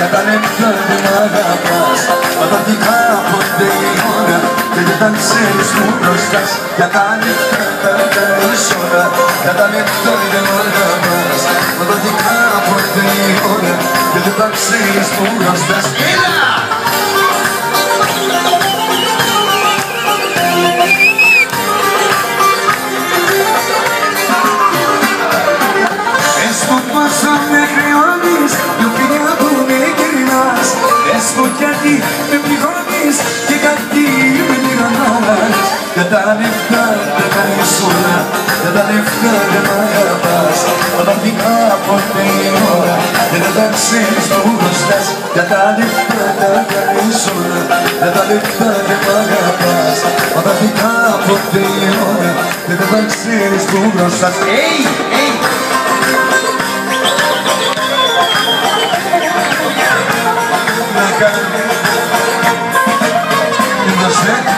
για τα λεπτά δεν μ' αγαπάς. Πατατικά ποτέ η ώρα και δεν τα ξέρεις που μπροστάς. Για τα λεπτά τα κάνεις όλα, για τα λεπτά δεν μ' αγαπάς. Πατατικά ποτέ η ώρα και δεν τα ξέρεις που μπροστάς. Πόσο με χρεώνεις, λουπινιά που με γυρνάς. Πες μου γιατί με πληγώνεις και γιατί με πληρωνάς. Για τα λεφτά δεν κάνεις όλα, για τα λεφτά δεν μ' αγαπάς. Όταν πηγά ποτέ η ώρα και δεν τα ξέρεις που μπροστάς. Για τα λεφτά τα κάνεις όλα, για τα λεφτά δεν μ' αγαπάς. Όταν πηγά ποτέ η ώρα και δεν τα ξέρεις που μπροστάς. Hey!